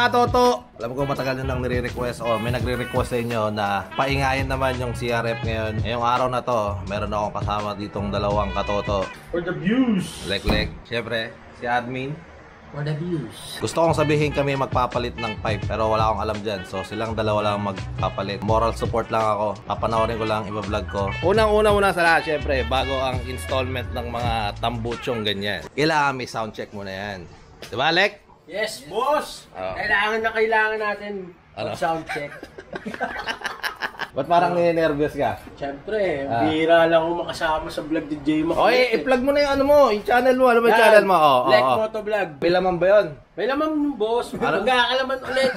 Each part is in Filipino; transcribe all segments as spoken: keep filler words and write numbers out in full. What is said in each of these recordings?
Toto! Alam ko matagal na nang nire-request o may nagre-request sa inyo na paingayin naman yung C R F ngayon. Ngayong araw na to, meron akong kasama ditong dalawang katoto. For the views! Lek-lek. Siyempre, si admin. For the views. Gusto kong sabihin kami magpapalit ng pipe pero wala akong alam dyan. So silang dalawa lang magpapalit. Moral support lang ako. Papanoorin ko lang, iba-vlog ko. Unang-una muna sa lahat, syempre, bago ang installment ng mga tambuchong ganyan. Kailangan may sound check muna yan. Diba, Lek? Yes, boss! Oh. Kailangan na kailangan natin ano? sound check. Ba't parang nire-nervous ka? Siyempre, Ah. bihira lang ako makasama sa vlog ni J-Mac. Oy, i-plug mo na yung ano mo, yung channel mo. Ano ba yung channel mo? Oh, Lek oh, oh. Motovlog. May laman ba yun? May laman, boss. Ano? Magkakalaman ulit.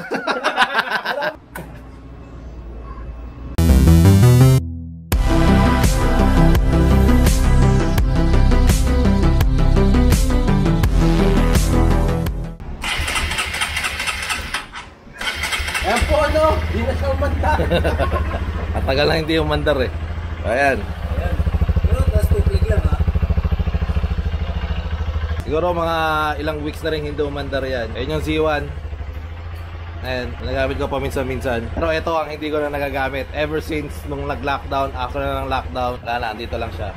Ayan po, ano? Di na siya umanta. At tagal lang hindi umandar eh. Ayan. Ayan. Pero tapos tuplig lang ha. Siguro mga ilang weeks na rin hindi umandar yan. Ayan yung Z one. Ayan, nagamit ko paminsan-minsan. Pero ito ang hindi ko na nagagamit. Ever since nung nag-lockdown, after na ng lockdown, wala na, andito lang siya.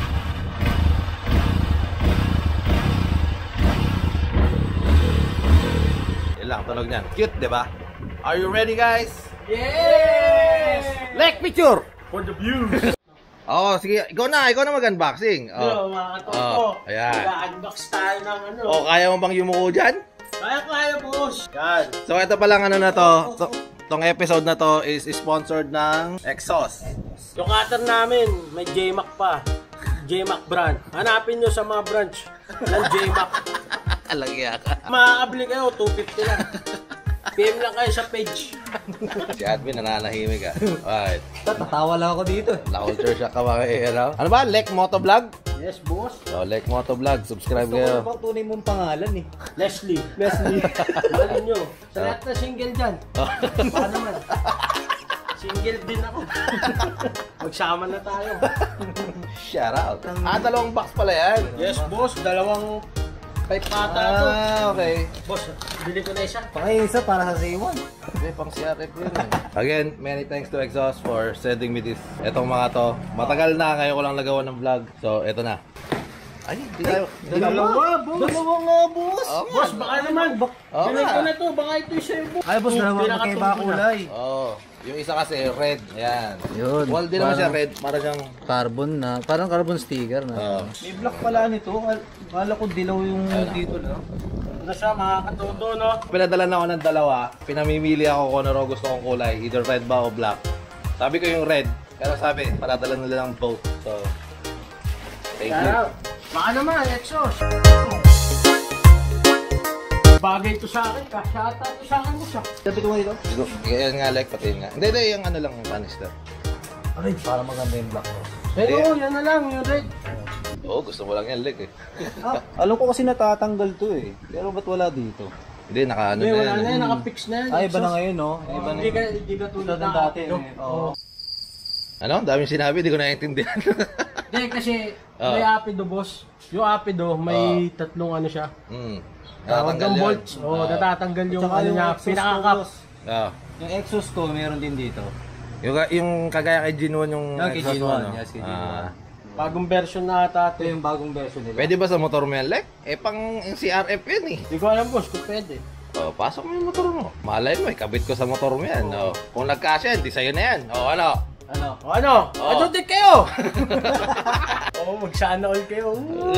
Yan lang, tunog niyan. Cute, di ba? Are you ready, guys? Yes! Like picture! For the views! Oo, sige. Ikaw na, ikaw na mag-unboxing. Yo, Oh. mga katoto. Oh, ayan. Mag-unbox tayo ng ano. Oh, kaya mo bang yumuko dyan? Kaya-kaya, boss. Yan. So, ito palang ano na to. to Tong episode na to is sponsored ng Exhaust. Yung cutter namin, may J-Mac pa. J-Mac brand. Hanapin nyo sa mga branch ng J-Mac. Alagya ka. Makakabili kayo, two fifty lang. P M lang kayo sa page. Si admin nananahimik ah. Alright. Tatawa lang ako dito. Na-culture shock ka ba kay ano? Ano ba? Lek Motovlog? Yes, boss. So, Lek Motovlog. Subscribe Gusto ko kayo. bang tunay mong pangalan eh. Leslie. Leslie. Malin nyo. Sa lahat na single dyan. Baka naman. Single din ako. Magsama na tayo. Shout out. Ah, dalawang box pala yan. Yes, boss. Dalawang pipe pata to. Ah, okay. Boss, bili ko na isa. Pakay isa para sa C one. Okay, pang C R F yun eh. Again, many thanks to Exhaust for sending me this. Etong mga to. Matagal na, ngayon ko lang nagawa ng vlog. So, eto na. Ay, di tayo. Dalawa, boss. Dalawa nga, boss. Oh, Boss, baka naman. Oo Bili nga. ko na to. Baka ito yung sa'yo, boss. Ay, boss, dalawa Pinakatulog magkaiba na. kulay. Oh, yung isa kasi red. Ayan. Yun. Well, di naman Parang- siya red. Para siyang... Carbon na, parang carbon sticker na. Oh. May black pala nito. Kala ko dilaw yung dito na. Ano siya, mga katoto, no? Pinadala na ako ng dalawa. Pinamimili ako kung ano gusto kong kulay. Either red ba o black. Sabi ko yung red. Pero sabi, padadala nila ng both. So, thank you. Kaya, baka naman, Exos. Bagay to sa akin, kasyata to sa akin, boss. ah. Sabi ko nga dito. Siguro, yan nga, like, pati nga. Hindi, hindi, yung ano lang, yung canister. Aray, para maganda yung black. Pero, yan na lang, yung red. Oo, gusto mo lang yan, like eh. Ah, alam ko kasi natatanggal to eh. Pero ba't wala dito? Hindi, naka ano Hindi, na wala yan. na yan, nakapix na yan. Ay, iba na Exos. ngayon, no? Iba na Hindi ka, yun. hindi ka tulad Tulad ng ng dati, dati. eh. Oo. Ano? Ang daming sinabi, di ko naiintindihan. Hindi, kasi Oh. may apido, boss. Yung apido, may tatlong ano siya. Hmm. Tawag Natatanggal ng yan. bolts. Oo, Oo. natatanggal yung Tsaka ano yung niya, exhaust ko, pinaka-cap. boss. Oo. Yung exhaust ko, meron din dito. Yung, yung kagaya kay G one yung Ah, kay exhaust G mo, one, ano? yes, kay G one. Ah. Bagong version na ata Ito ito. yung bagong version nila. Pwede ba sa motor mo yan, Lek? Eh, pang C R F yan eh. Hindi ko alam, boss, kung pwede. Oh, pasok mo yung motor mo. Malay mo, ikabit ko sa motor mo yan. Oh. Kung nagkasya, di sa'yo na yan. Oh, ano? Ano? O ano? Oo. Ano din kayo? Oo, magsana all kayo.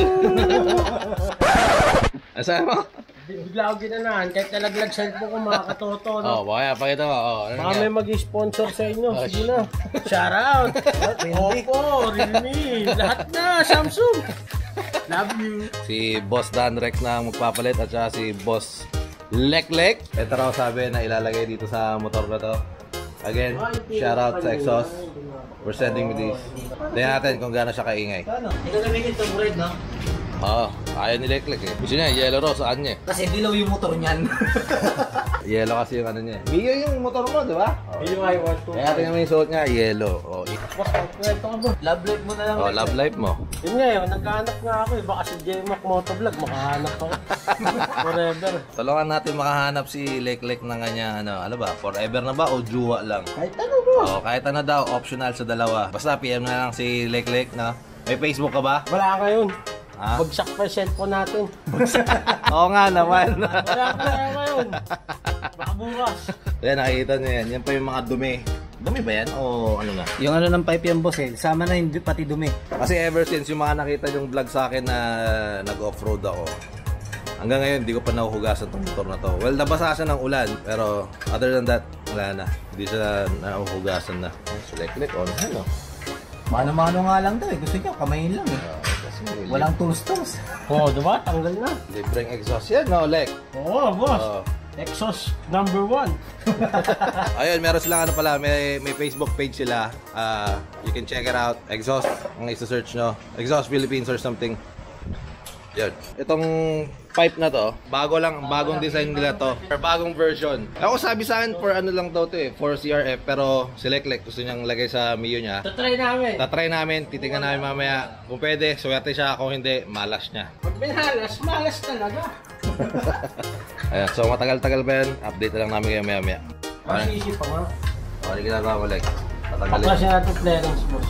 Asa mo? Bigla ako ginanahan, kahit nalaglag cellphone ko mga katoto, no? Oh, baka pakita mo. Oh, ano Baka nga? may mag-sponsor sa inyo. Oh, Sige na. Shout out. Oppo, Realme, lahat na. Samsung. Love you. Si Boss Dan Rex na ang magpapalit at saka si Boss Lek Lek. Ito raw sabi na ilalagay dito sa motor na to. Again, shout out sa Exhaust for sending me this. Tingnan natin kung gaano siya kaingay. Ano? Ito gamitin itong red, no? Oo, oh, ayaw ni Lek Lek eh. Gusto niya, yellow raw sa kanya. Kasi dilaw yung motor niyan. Yellow kasi yung ano niya. Mio yung motor mo, di ba? Oh. Yung I want to. Kaya tingnan mo yung suot niya, yellow. Oh, Boss, kwento ka ba? Love life mo na lang. Oh, love life mo. Yun nga yun, naghahanap nga ako eh. Baka si J-Mac Motovlog, makahanap ako. Forever. Tulungan natin makahanap si Lek-Lek ng kanya, ano, ano ba, forever na ba o juwa lang? Kahit ano boss. Oh, kahit ano daw, optional sa dalawa. Basta P M na lang si Lek-Lek, no? May Facebook ka ba? Wala ngayon. Ha? Bagsak pa yung cellphone natin. Oo nga naman. Wala pa kaya ngayon. Baka bukas. Yan, nakikita niyo yan. Yan pa yung mga dumi. Dumi ba yan? O ano na? Yung ano ng pipe yan, boss eh. Sama na yung pati dumi. Kasi ever since yung mga nakita yung vlog sa akin na nag-offroad ako, hanggang ngayon, hindi ko pa nahuhugasan tong motor na to. Well, nabasa siya ng ulan, pero other than that, wala na. Hindi siya nahuhugasan na. Select-click on. Ano? Mano-mano nga lang daw eh. Gusto niya, kamayin lang eh. Uh, kasi Walang tools-tools. Oo, oh, diba? Tanggal na. libreng exhaust yan, no, Lek? Oo, boss. Oo. Exhaust number one. Ayun, meron silang ano pala, may, may Facebook page sila. Uh, you can check it out. Exhaust, ang isa-search nyo. Exhaust Philippines or something. Yan. Itong pipe na to, bago lang, bagong design nila to. Or bagong version. Ako sabi sa akin, for ano lang daw to eh, for C R F. Pero si Lek-Lek gusto niyang lagay sa Mio niya. Tatry namin. Tatry namin, titingnan namin mamaya. Kung pwede, swerte siya. Kung hindi, malas niya. Pag binalas, malas talaga. Ayan, so matagal-tagal pa yan. Update na lang namin kayo maya-maya. Masisip pa nga. Ano ginagawa mo, Lek? Tatanggalin. Paklasin natin clearance, boss.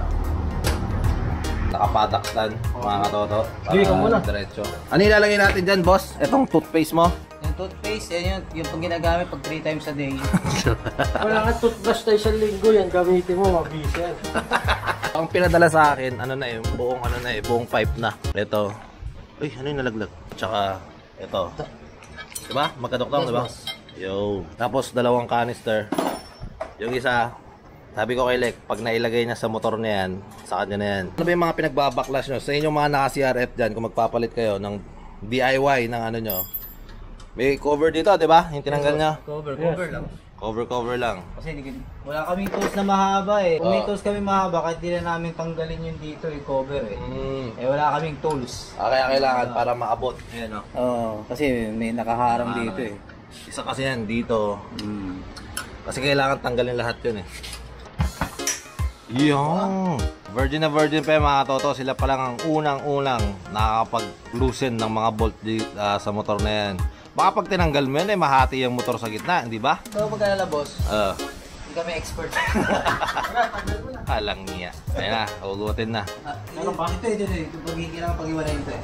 Nakapadak stand, mga katoto. Hindi ka muna. Diretso. Ano ilalagay natin dyan, boss? Itong toothpaste mo? Yung toothpaste, yan yung, yung pag ginagamit pag three times a day. Wala ka toothbrush tayo isang linggo yan. Gamitin mo, mabisa yan. Ang pinadala sa akin, ano na eh, buong ano na eh, buong pipe na. Ito. Uy, ano yung nalaglag? Tsaka, ito. Diba? Magkadoktong, diba? Yo. Tapos, dalawang canister. Yung isa, sabi ko kay Lek, pag nailagay niya sa motor na yan, sa kanya na yan. Ano ba yung mga pinagbabaklas nyo? Sa inyong mga naka-C R F dyan, kung magpapalit kayo ng D I Y ng ano nyo, may cover dito, di ba? Yung tinanggal niya. Cover, cover lang. Cover, cover lang. Kasi hindi, wala kaming tools na mahaba eh. Kung may Oh. tools kami mahaba, kahit di na namin tanggalin yung dito, yung cover eh. Mm. Eh wala kaming tools. Ah, kaya kailangan para maabot. Ayan o. Oo, kasi may nakaharang Ah, dito eh. Isa kasi yan dito. Mm. Kasi kailangan tanggalin lahat yun eh. Yung virgin na virgin pa yung mga toto. Sila pa lang ang unang-unang nakakapag-loosen ng mga bolt di, uh, sa motor na yan. Baka pag tinanggal mo yan eh, mahati yung motor sa gitna, hindi ba? So mag-alala boss, Uh, hindi kami expert. Alang niya. Ayan na, hugutin na. Ah, ano ba? Ito, ito, ito. Ito pag-ikilang pag-iwalayin ito eh.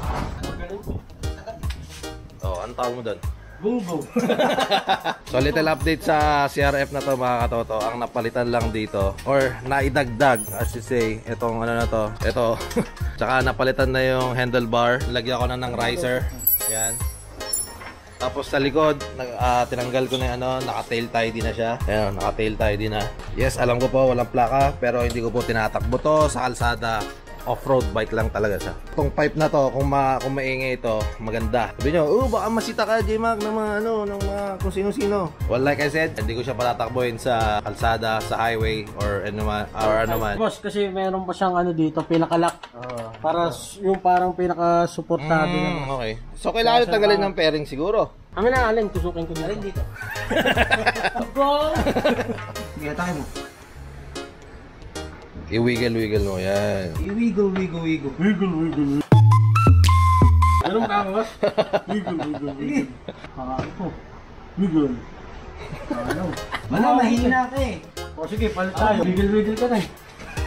Oh, ano tawag mo doon? Bungbong. So little update sa C R F na to mga katoto. Ang napalitan lang dito or naidagdag as you say itong ano na to. Ito. Tsaka napalitan na yung handlebar. Lagyan ko na ng riser. Yan. Tapos sa likod, nag, uh, tinanggal ko na yung ano, naka-tail tidy na siya. Ayan, naka-tail tidy na. Yes, alam ko po walang plaka pero hindi ko po tinatakbo to sa kalsada. Off-road bike lang talaga siya. Itong pipe na to, kung, ma kung maingay ito, maganda. Sabi nyo, oh, baka masita ka, J-Mac, ng mga ano, ng mga kung sino-sino. Well, like I said, hindi ko siya patatakbohin sa kalsada, sa highway, or ano man. Or ano man. Boss, kasi meron pa siyang ano dito, pinaka-lock. Oo. Para s- yung parang pinaka-supportado Mm, na. okay. So, kailangan tanggalin ng pairing siguro. Kami na, alin, tusukin ko dito. Alin dito? Go! Sige, tayo mo. I-wiggle-wiggle mo, yan. I-wiggle, wiggle, wiggle. Wiggle, wiggle, wiggle. Anong ka, boss? Wiggle, wiggle, wiggle. Hakaki po. Wiggle. Ano? Wala, mahina ka eh. O sige, palit tayo. Wiggle, wiggle ka na eh.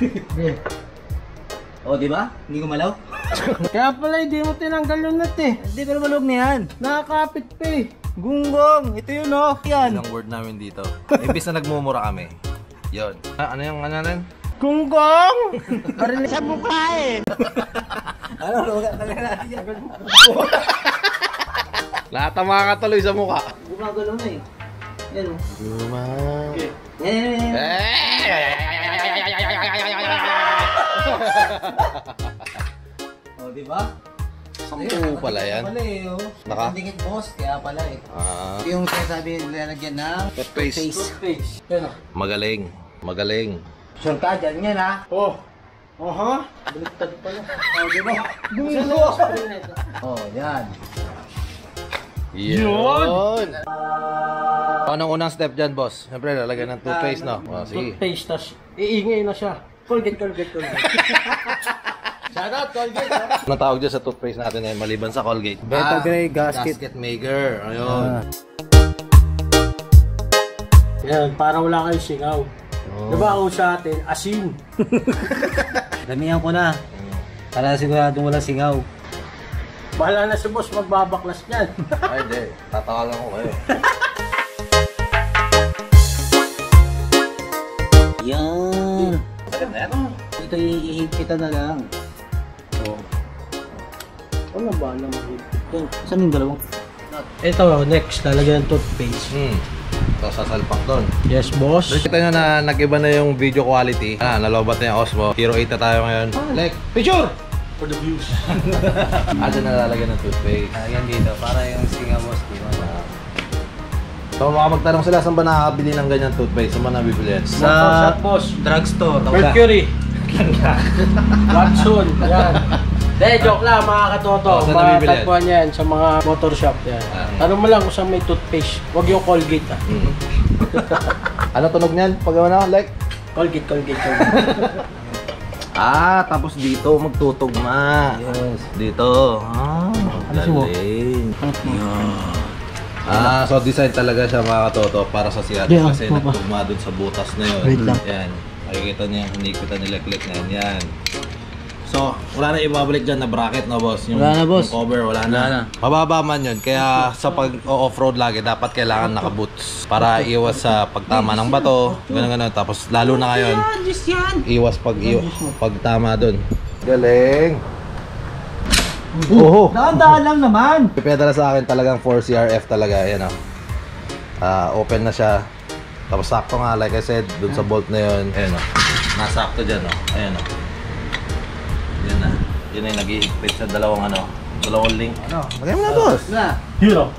O, di ba? Hindi ko malaw? Kaya pala, hindi mo tinanggal yung nut eh. Hindi, pero malog na yan. Nakakapit pa eh. Gunggong, ito yun oh. Yan. Ilang word namin dito. Ibis na nagmumura kami. Yon. Ah, ano yung ano rin? Gunggong! Parinig sa mukha eh. Ano, lugat na lang natin yan. Natama ka tuloy sa mukha. Gumagalaw na eh. Yan oh. Guma. Yan, yan, yan. O, di ba? Sampu pala yan. Pala eh, oh. Naka? Dikit boss, kaya pala eh. Ah, Ito yung sinasabi nilalagyan ng toothpaste. Toothpaste. Yan o. Magaling. Magaling. Sure ka, dyan yan ha. Oh. Oh ha? Baliktad pala. O, di ba? Bungo! O, yan. Yun! Anong unang step dyan, boss? Siyempre, lalagyan ng toothpaste, no? Oh, sige. Toothpaste, tas iingay na siya. Colgate, Colgate, Colgate. Shout out, Colgate. Ano tawag dyan sa toothpaste natin ngayon maliban sa Colgate? Betagray gasket. Gasket maker. Ayun. Ah. Yan, para wala kayong singaw. Oh. Diba ako sa atin, asin. Damihan ko na. Para siguradong walang singaw. Bahala na si boss magbabaklas niyan. Ay, di. Tatawagan ko kayo. Yan. Ano? Ito ihihip kita na lang. Oh. Ano ba naman? Yan. Saan yung dalawang? Ito, next, lalagyan ng toothpaste. Hmm. Ito, sasalpak doon. Yes, boss. Kita nyo na nag-iba na yung video quality. Ah, nalobat na yung Osmo. Hero eight na tayo ngayon. Like, picture! For the views. Ah, dyan na lalagyan ng toothpaste. Lagyan dito para yung singaw mo. Di ba? So, baka magtanong sila saan ba nakakabili ng ganyan toothpaste? Saan ba nabibili? Sa shop, boss. Drugstore. Mercury. Watson. Yan. De, joke lang mga katoto. Oh, saan Mga nabibili yan? tagpuan yan sa mga motor shop yan. Ah. Tanong mo lang kung saan may toothpaste. Huwag yung Colgate ah. Hmm. Ano tunog niyan? Pag ano, like? Colgate, Colgate, Colgate. Ah, tapos dito magtutugma. Yes. Dito. Ah, galing. Ah, so design talaga siya mga katoto para sa C R Yeah, kasi baba. nagtugma dun sa butas na yun. Wait lang. Yan. Makikita niyo yung hinikutan ni Leclerc na yan. Yan. So, wala na ibabalik dyan na bracket na boss. Yung, Wala na, boss. Yung cover, wala na. Wala na. Mababa man yun. Kaya sa pag-off-road lagi, dapat kailangan naka-boots para iwas sa pagtama ng bato. Ganun ganun. Tapos lalo na ngayon, iwas pag iwas, pagtama dun. Galing! Oho! Daan-daan lang naman. Pipedala sa akin talagang four C R F talaga. Ayan o. Ah, open na siya. Tapos sakto nga, like I said, dun sa bolt na yun. Ayan o. Nasakto dyan o. Ayan o. Yan na. Yun na yung nag-iigpit sa dalawang ano. Dalawang link. Ano? Lagay mo na, boss. Na. Hero.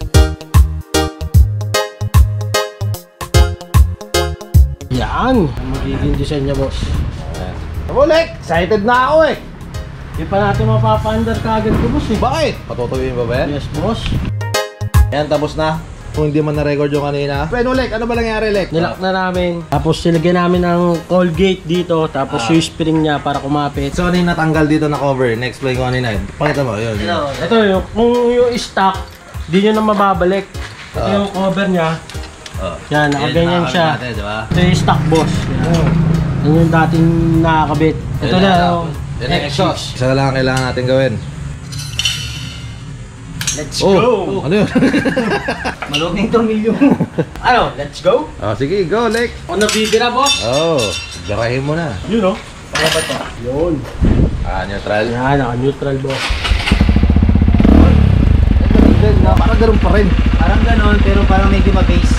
Yan. Ang magiging design niya, boss. Ayan. Ulit! Excited na ako eh! Di pa natin mapapa-under kagad ko, boss eh. Bakit? Patutuyin ba ba yan? Yes, boss. Ayan, tapos na. Kung hindi man na-record yung kanina. Pero Lek, ano ba nangyari, Lek? Nilak na namin. Tapos silagyan namin ng Colgate dito. Tapos Ah. yung spring niya para kumapit. So, ano yung natanggal dito na cover? Next play ko kanina. Pakita mo, yun. yun. Ito yung, kung yung stock, di nyo na mababalik. Ito Ah. yung cover niya. Oh. Yan, nakaganyan nakakabit siya. Natin, di ba? Ito yung stock, boss. Yan. Yan yung dating nakakabit. Ito Yan na, na, yung yan ang X exhaust. six. Isa lang ang kailangan natin gawin. Let's Oh, go! ano yun? Maluging tornilyo. Ano, let's go? Oh, sige, go, Lek. O nabibira, boss? Oh, garahin mo na. Yun, oh. Kaya ba ito? Yun. Ah, neutral. Yan, naka-neutral, boss. Then, na, parang ganun pa rin. Parang ganon, pero parang medyo mabase.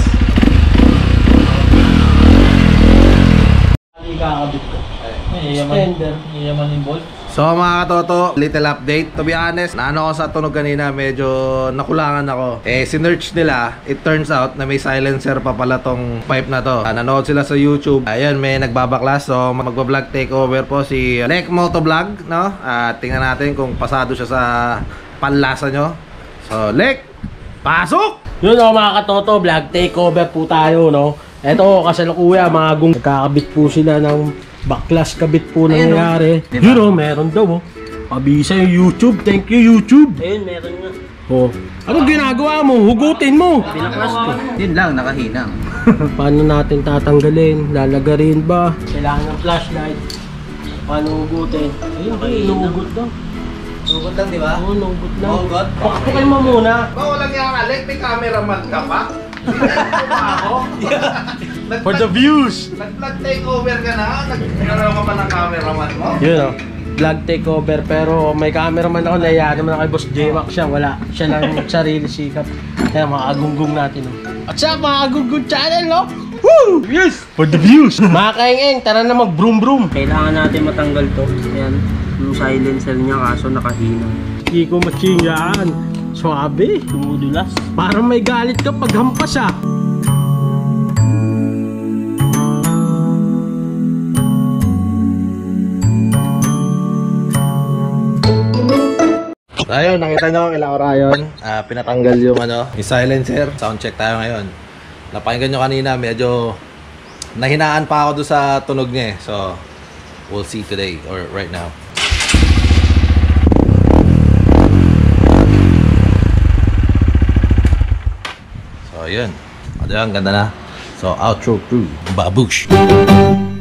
Hindi kakabit ko. Extender. Iyaman yung bolt. So mga katoto, little update. To be honest, naano ako sa tunog kanina, medyo nakulangan ako. Eh, sinearch nila, it turns out na may silencer pa pala tong pipe na to. Ah, nanood sila sa YouTube. Ayun, may nagbabaklas. So magbablog takeover po si Lek Motovlog, no? At tingnan natin kung pasado siya sa panlasa nyo. So, Lek, pasok! Yun o mga katoto, vlog takeover po tayo, no? Eto, kasalukuya, mga gung nagkakabit po sila ng baklas kabit po Ayan, nangyayari. oh. Diba? Yun o, meron daw, oh. Pabisa yung YouTube. Thank you, YouTube. Ayun, meron nga. Oh. Anong ginagawa mo? Hugutin mo. Pinaklas ko. Yun lang, nakahinang. Paano natin tatanggalin? Lalagarin ba? Kailangan ng flashlight. Paano hugutin? Ayun, inuugot daw. Hugot lang, di ba? Oo, inuugot lang. Hugot? Pakpukin mo muna. Ba, walang yan, Lek, may cameraman ka pa? For the views. Nag-vlog takeover ka na? Nagkaroon ka pa ng cameraman mo? Yun o. Vlog takeover pero may cameraman ako, naiya naman ako kay Boss J-Mac siya, wala. Siya lang sarili sikap. Kaya mga agunggong natin o. At sa mga agunggong channel no? Woo! Yes! For the views! Mga kaeng-eng, tara na mag broom broom. Kailangan natin matanggal to. Ayan, yung silencer niya kaso nakahina. Hindi ko matching yan. Swabe, tumudulas. Parang may galit ka pag hampas ah. Ayun, nakita nyo ilang oras yun. Ah, pinatanggal yung ano, yung silencer. Sound check tayo ngayon. Napakinggan nyo kanina, medyo nahinaan pa ako doon sa tunog niya eh. So, We'll see today or right now. So, yun. Ito yan, ganda na. So, outro crew. Babush!